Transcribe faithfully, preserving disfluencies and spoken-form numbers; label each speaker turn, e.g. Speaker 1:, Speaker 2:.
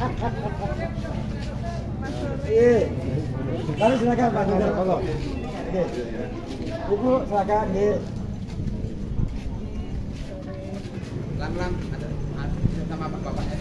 Speaker 1: Iya. Lalu silakan Pak Gubernur. Oke. Ibu silakan. Iya.
Speaker 2: Pelan-pelan ada sama Bapak.